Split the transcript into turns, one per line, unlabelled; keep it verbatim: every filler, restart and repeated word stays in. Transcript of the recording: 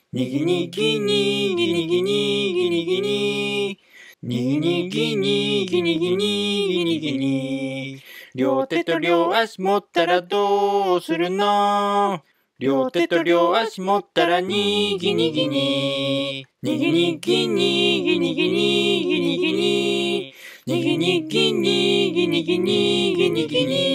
にぎにぎにぎにぎにぎにぎににぎにぎにぎにぎにぎにぎに両手と両足持ったらどうするの？両手と両足持ったらにぎにぎににぎにぎにぎにぎにぎにぎににぎにぎにぎにぎにぎに